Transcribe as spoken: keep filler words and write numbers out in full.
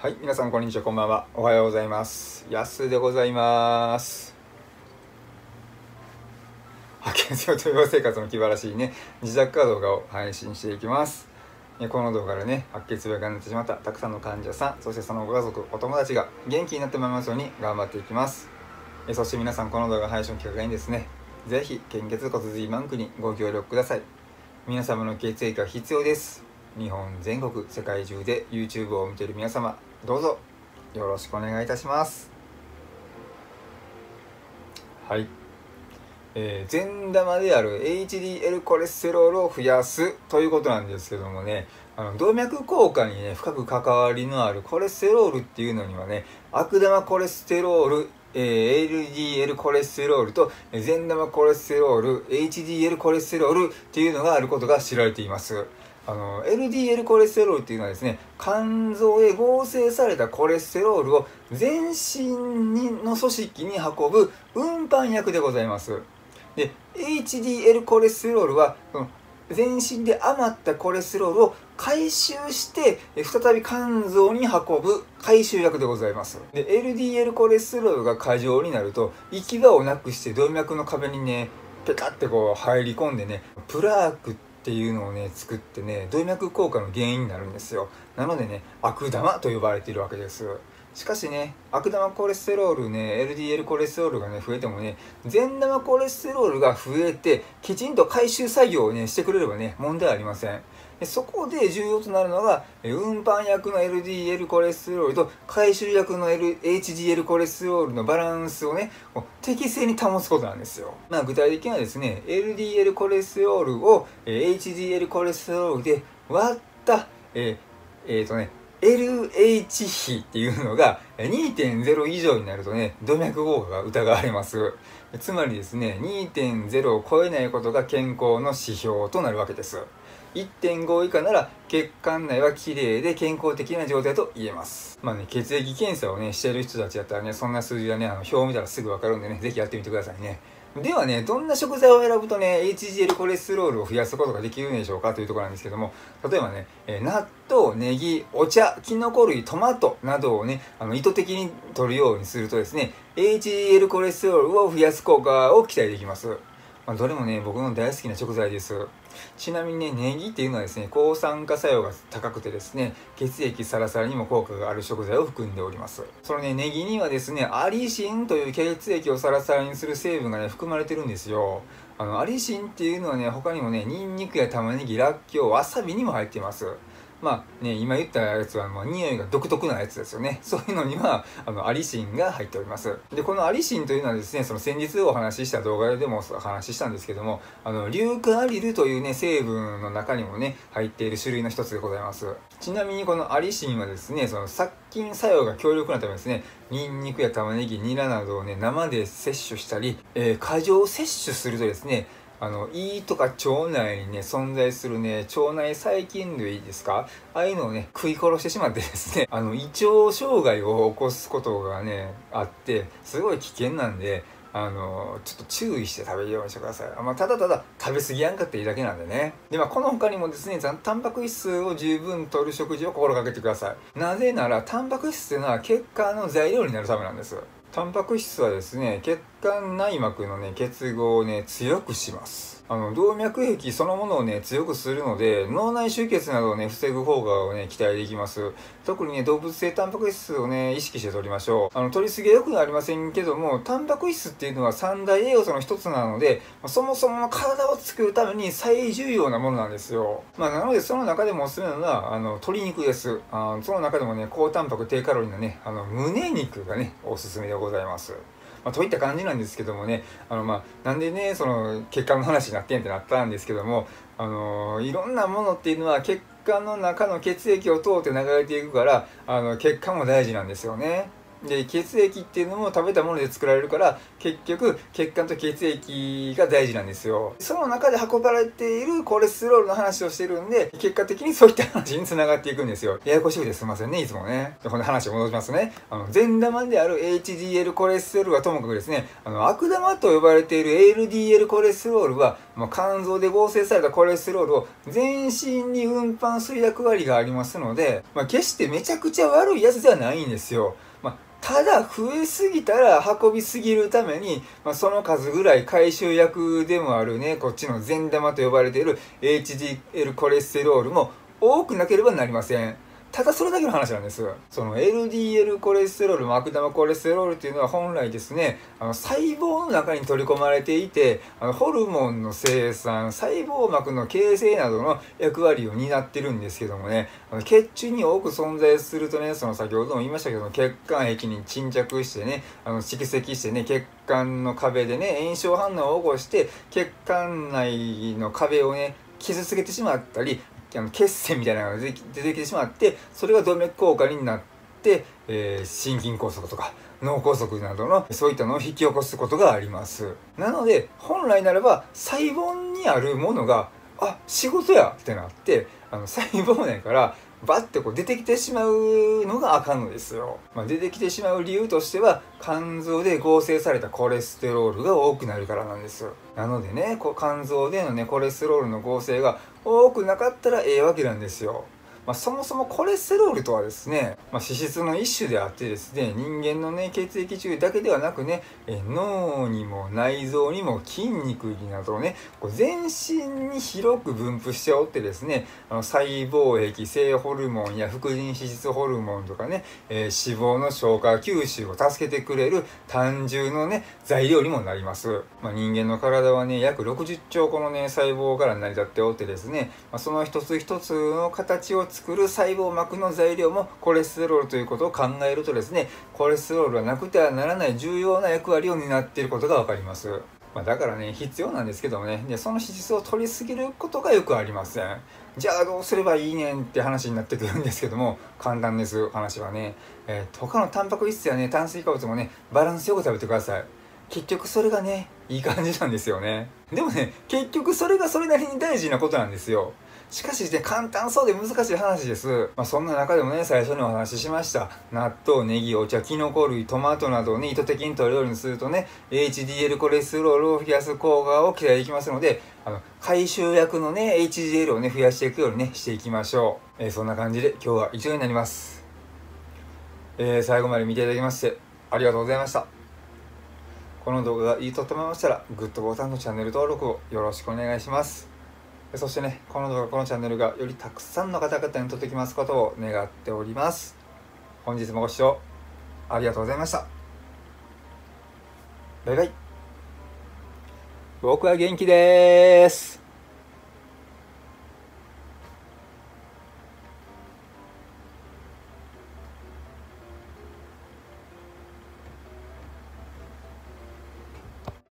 はい、皆さんこんにちは、こんばんは。おはようございます。やすでございます。白血病と予防生活の気晴らしいね、自宅から動画を配信していきます。この動画でね、白血病がなってしまったたくさんの患者さん、そしてそのご家族、お友達が元気になってもらいますように頑張っていきます。そして皆さん、この動画配信のきっかけにですね、ぜひ献血骨髄バンクにご協力ください。皆様の血液が必要です。日本全国、世界中で YouTube を見ている皆様、どうぞよろしくお願いいたします。はい、えー、善玉である エイチディーエル コレステロールを増やすということなんですけどもね、あの動脈硬化にね深く関わりのあるコレステロールっていうのにはね、悪玉コレステロール、えー、エルディーエル コレステロールと善玉コレステロール エイチディーエル コレステロールっていうのがあることが知られています。あの エルディーエル コレステロールっていうのはですね、肝臓へ合成されたコレステロールを全身の組織に運ぶ運搬薬でございます。で エイチディーエル コレステロールはその全身で余ったコレステロールを回収して再び肝臓に運ぶ回収薬でございます。で エルディーエル コレステロールが過剰になると行き場をなくして動脈の壁にねペタってこう入り込んでね、プラークっていうのをね作ってね、動脈硬化の原因になるんですよ。なのでね、悪玉と呼ばれているわけです。しかしね、悪玉コレステロールね、エルディーエル コレステロールがね増えてもね、善玉コレステロールが増えてきちんと回収作業をねしてくれればね問題ありません。でそこで重要となるのが運搬薬の エルディーエル コレステロールと回収薬の、L、エイチディーエル コレステロールのバランスをね適正に保つことなんですよ。まあ、具体的にはですね、 エルディーエル コレステロールを エイチディーエル コレステロールで割ったえー、えー、とね エルエイチ 比っていうのが にてんゼロ 以上になるとね、動脈硬化が疑われます。つまりですね、にてんゼロ を超えないことが健康の指標となるわけです。いってんご 以下なら血管内はきれいで健康的な状態と言えます。まあね、血液検査をねしている人たちだったらね、そんな数字はね、あの表を見たらすぐ分かるんでね、ぜひやってみてくださいね。ではね、どんな食材を選ぶとね エイチディーエル コレステロールを増やすことができるんでしょうかというところなんですけども、例えばね、え納豆、ネギ、お茶、キノコ類、トマトなどをねあの意図的に摂るようにするとですね、 エイチディーエル コレステロールを増やす効果を期待できます。まあ、どれもね僕の大好きな食材です。ちなみにね、ネギっていうのはですね、抗酸化作用が高くてですね、血液サラサラにも効果がある食材を含んでおります。そのね、ネギにはですね、アリシンという血液をサラサラにする成分がね、含まれてるんですよ。あの、アリシンっていうのはね、他にもね、ニンニクや玉ねぎ、らっきょう、わさびにも入っています。まあね、今言ったやつは、まあ、匂いが独特なやつですよね。そういうのには、あの、アリシンが入っております。で、このアリシンというのはですね、その先日お話しした動画でもお話ししたんですけども、あの、硫化アリルというね、成分の中にもね、入っている種類の一つでございます。ちなみにこのアリシンはですね、その殺菌作用が強力なためですね、ニンニクや玉ねぎ、ニラなどをね、生で摂取したり、えー、過剰摂取するとですね、あの胃とか腸内にね存在するね腸内細菌類ですか、ああいうのをね食い殺してしまってですね、あの胃腸障害を起こすことがねあってすごい危険なんで、あのちょっと注意して食べるようにしてください。まあ、ただただ食べ過ぎやんかっていいだけなんでね。で、まあ、この他にもですね、タンパク質を十分摂る食事を心がけてください。なぜならタンパク質というのは血管の材料になるためなんです。タンパク質はですね、血管内膜のね結合をね強くします。あの動脈壁そのものをね強くするので、脳内出血などをね防ぐ効果をね期待できます。特にね動物性タンパク質をね意識して取りましょう。あの取りすぎは良くありませんけども、タンパク質っていうのは三大栄養素の一つなので、そもそもの体を作るために最重要なものなんですよ。まあ、なのでその中でもおすすめなのはあの鶏肉です。あその中でもね高タンパク低カロリーのねあの胸肉がねおすすめでございます。まあ、といった感じなんですけどもね、あのまあなんでねその血管の話になってんってなったんですけども、あのいろんなものっていうのは血管の中の血液を通って流れていくから、あの血管も大事なんですよね。 で血液っていうのも食べたもので作られるから、結局血管と血液が大事なんですよ。その中で運ばれているコレステロールの話をしてるんで、結果的にそういった話に繋がっていくんですよ。ややこしくてすいませんね、いつもね。でこの話を戻しますね。あの善玉である エイチディーエル コレステロールはともかくですね、あの悪玉と呼ばれている エルディーエル コレステロールは、まあ、肝臓で合成されたコレステロールを全身に運搬する役割がありますので、まあ、決してめちゃくちゃ悪いやつではないんですよ。まあただ増えすぎたら運びすぎるために、まあ、その数ぐらい回収役でもあるね、こっちの善玉と呼ばれている エイチディーエル コレステロールも多くなければなりません。ただそれだけの話なんです。その エルディーエル コレステロール、悪玉コレステロールっていうのは本来ですね、あの細胞の中に取り込まれていて、あのホルモンの生産、細胞膜の形成などの役割を担ってるんですけどもね、あの血中に多く存在するとね、その先ほども言いましたけど、血管壁に沈着してね、あの蓄積してね、血管の壁でね、炎症反応を起こして、血管内の壁をね、傷つけてしまったり、あの血栓みたいなのが出て出てきてしまって、それが動脈硬化になって、えー、心筋梗塞とか脳梗塞などのそういったのを引き起こすことがあります。なので本来ならば細胞にあるものがあ仕事やってなって、あの細胞内からバッてこう出てきてしまうのがあかんのですよ。まあ、出てきてしまう理由としては、肝臓で合成されたコレステロールが多くなるからなんです。なのでね、こう肝臓でのね、コレステロールの合成が多くなかったらええわけなんですよ。まあ、そもそもコレステロールとはですね、まあ、脂質の一種であってですね、人間のね、血液中だけではなくね、え脳にも内臓にも筋肉になどね、こう全身に広く分布しておってですね、あの細胞壁、性ホルモンや副腎脂質ホルモンとかね、えー、脂肪の消化吸収を助けてくれる胆汁のね、材料にもなります。まあ、人間の体はね、約ろくじゅっちょう個のね、細胞から成り立っておってですね、まあ、その一つ一つの形を作る細胞膜の材料もコレステロールということを考えるとですね、コレステロールはなくてはならない重要な役割を担っていることがわかります。まあ、だからね、必要なんですけどもね、でその脂質を取りすぎることがよくありません。じゃあどうすればいいねんって話になってくるんですけども、簡単です、話はね。えー、他のタンパク質やね、炭水化物もね、バランスよく食べてください。結局それがね、いい感じなんですよね。でもね、結局それがそれなりに大事なことなんですよ。しかしね、簡単そうで難しい話です。まあ、そんな中でもね、最初にお話ししました。納豆、ネギ、お茶、キノコ類、トマトなどをね、意図的に摂るようにするとね、エイチディーエル コレステロールを増やす効果を期待できますので、あの、回収薬のね、エイチディーエル をね、増やしていくようにね、していきましょう。えー、そんな感じで今日は以上になります。えー、最後まで見ていただきまして、ありがとうございました。この動画がいいと思いましたら、グッドボタンとチャンネル登録をよろしくお願いします。そしてね、この動画、このチャンネルがよりたくさんの方々に届きますことを願っております。本日もご視聴ありがとうございました。バイバイ。僕は元気です。